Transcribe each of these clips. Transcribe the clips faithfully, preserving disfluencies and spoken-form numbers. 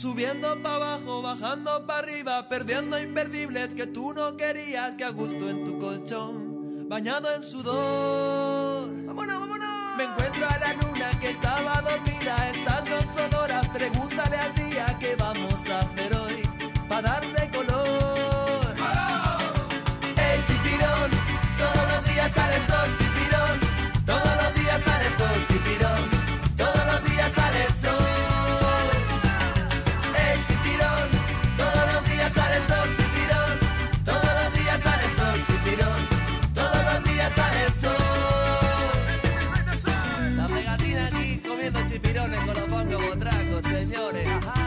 Subiendo pa' abajo, bajando pa' arriba, perdiendo imperdibles que tú no querías, que a gusto en tu colchón, bañado en sudor. ¡Vámonos, vámonos! Me encuentro a la luna que estaba dormida, estas no son horas, pregúntale al día qué vamos a hacer hoy, pa' darle color. El chipirón, todos los días sale el sol, chipirón, todos los días sale el sol, chipirón, todos los días sale el sol. Chipirones con los bongos botracos, señores. Ajá.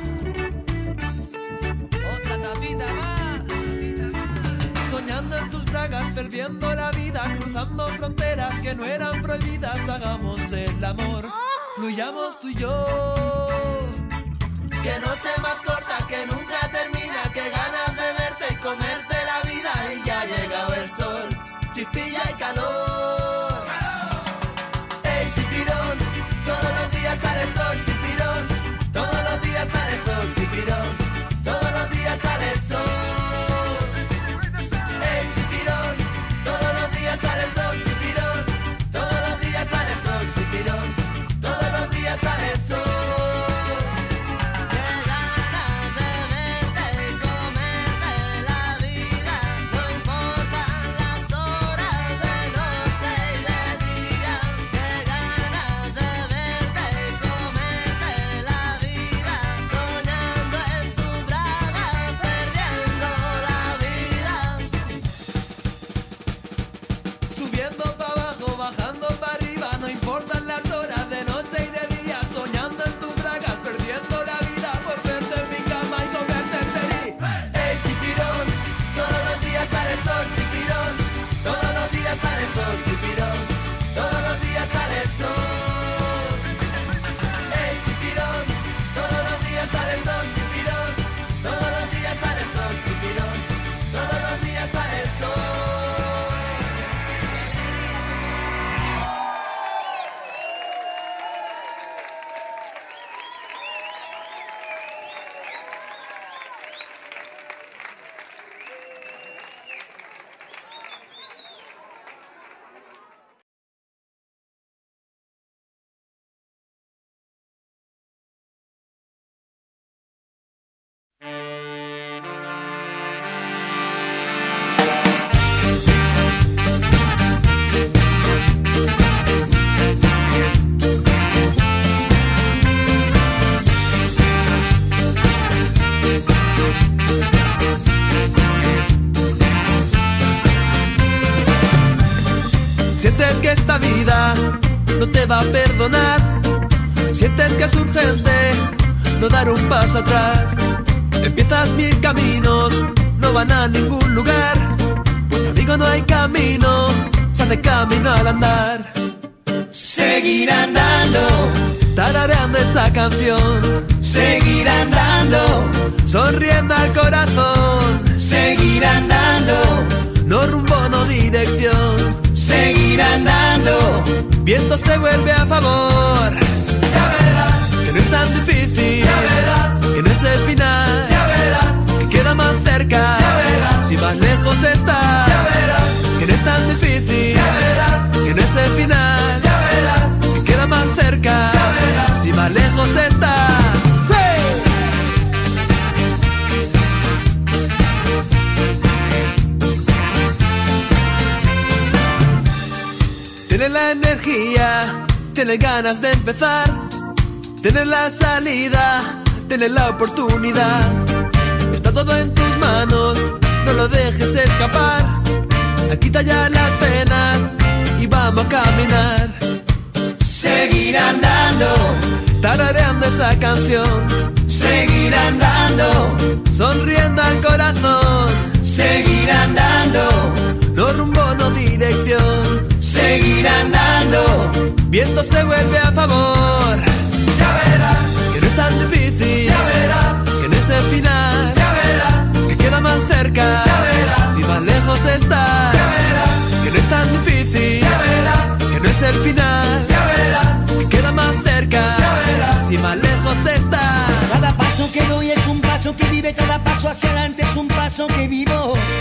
Otra tapita más, tapita más. Soñando en tus bragas, perdiendo la vida, cruzando fronteras que no eran prohibidas. Hagamos el amor, fluyamos tú y yo. Qué noche más corta que nunca termina, qué ganas de verte y comerte la vida. Y ya ha llegado el sol, chispilla y calor. El chipirón, todos los días sale el sol, chipirón, todos los días sale el sol, chipirón, todos los días sale el sol. El chipirón, todos los días sale el sol, chipirón, todos los días sale el sol, chipirón, todos los días sale el sol. Qué ganas de verte y comerte la vida, no importan las horas de noche y de día. Qué ganas de verte y comerte la vida, soñando en tu braga, perdiendo la vida. Subiendo pa' abajo, bajando pa' arriba, no importan las horas de noche y de día, soñando en tus bragas, perdiendo la vida por verte en mi cama y comerte el feliz. El chipirón, todos los días sale el sol, chipirón, todos los días sale el sol, chipirón, todos los días sale el sol. El chipirón, todos los días sale el sol, chipirón, todos los días sale el sol, chipirón, todos los días sale el sol. Sientes que esta vida no te va a perdonar, sientes que es urgente no dar un paso atrás. Empiezas mil caminos, no van a ningún lugar, pues amigo no hay camino, se hace camino al andar. Seguir andando, Tarareando esa canción, seguir andando, sonriendo al corazón, seguir andando, no rumbo, no dirección. seguir andando. Viento se vuelve a favor, Ya verás, que no es tan difícil, ya verás, que no es el final, ya verás, que queda más cerca, Ya verás. si más lejos está, ya verás, que no es tan difícil, ya verás, que no es el final, ya verás, que queda más cerca, Ya verás. si más lejos estás. ¡Sí! Tienes la energía, tienes ganas de empezar, tienes la salida, tienes la oportunidad. Está todo en tus manos, no lo dejes escapar. Quita ya las penas y vamos a caminar. seguir andando, Tarareando esa canción, seguir andando, sonriendo al corazón, seguir andando, no rumbo, no dirección. seguir andando. Viento se vuelve a favor, Ya verás, que no es tan difícil, ya verás, que no es el final, ya verás, que queda más cerca, Ya verás. si más lejos estás, ya verás, que no es tan difícil, ya verás, que no es el final, ya verás, que queda más cerca, Ya verás. si más lejos estás. Cada paso paso que vive, cada paso hacia adelante es un paso que vivo.